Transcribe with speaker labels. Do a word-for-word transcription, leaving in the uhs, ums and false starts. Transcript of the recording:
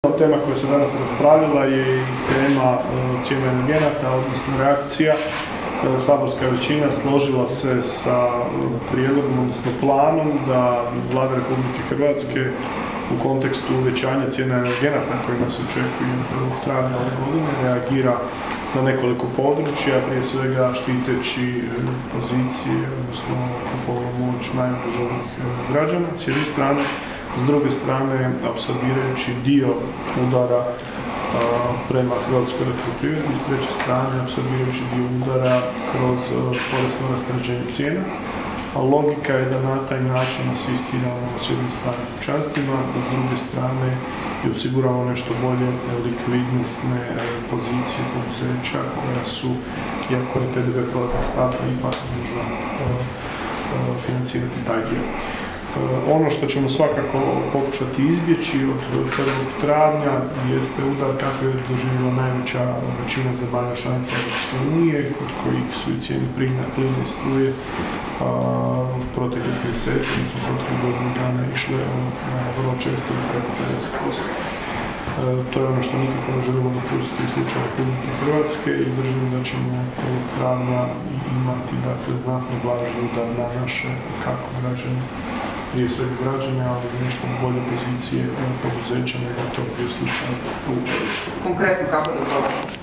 Speaker 1: Tema koja se danas raspravila je i tema cijene energenata, odnosno reakcija. Saborska većina složila se sa prijedlogom, odnosno planom da Vlada Republike Hrvatske u kontekstu uvećanja cijena energenata kojima se očekuje prvog travnja ove godine reagira na nekoliko područja, prije svega štiteći pozicije, odnosno kupovnu moć najugroženijih građana s jedne strane, s druge strane apsorbirajući dio udara a, prema hrvatskoj elektroprivredi, s treće strane apsorbirajući dio udara kroz porezno rasterećenje cijena. A logika je da na taj način asistiramo s jedne strane kućanstvima, a s druge strane i osiguramo nešto bolje likvidnosne pozicije poduzeća koja su, iako je P D V prolazna stavka, ipak nužno financirati taj dio. Ono što ćemo svakako pokušati izbjeći od prvog travnja jeste udar kako je doživjela najveća većina zemalja članica Europske unije, kod kojih su i cijene plina i struje proteklih mjeseci, odnosno proteklih godinu dana išle vrlo često i preko pedeset posto. To je ono što nikako ne želimo dopustiti u slučaju Republike Hrvatske i držimo da ćemo prvog travnja imati dakle, znatno blaži udar na naše kako građane, prije svega građane, ali nešto bolje pozicije poduzeća nego to prije slučaja u Hrvatskoj.
Speaker 2: Konkretno kako da to?